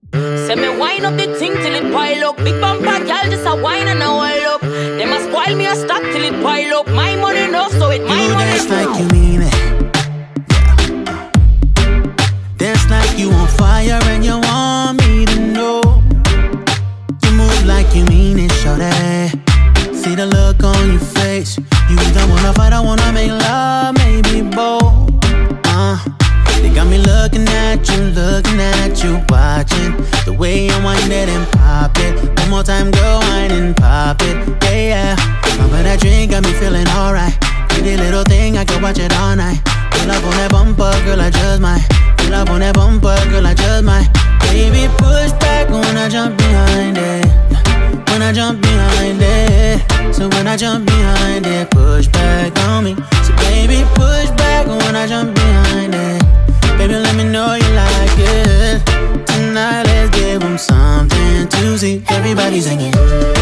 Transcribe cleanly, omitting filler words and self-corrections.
Say me wine up the thing till it pile up. Big bumper girl just a wine and a while up. They must spoil me a stock till it pile up. My money enough so it my you money dance flow. like you mean it. Dance like you on fire and you want me to know. You move like you mean it, shorty. See the look on your face. You either wanna fight or wanna make love, maybe both. They got me looking at you, watching the way you wind it and pop it. One more time, girl, wine and pop it. Yeah, yeah. Remember that drink got me feeling alright. Pretty little thing, I could watch it all night. Pull up on that bumper, girl, I just might. Pull up on that bumper, girl, I just might. Baby, push back when I jump behind it. When I jump behind it. So when I jump behind it, push back on me. So baby, push back when I jump behind it. Baby, let me know you like it. Tonight, let's give them something to see. Everybody singing.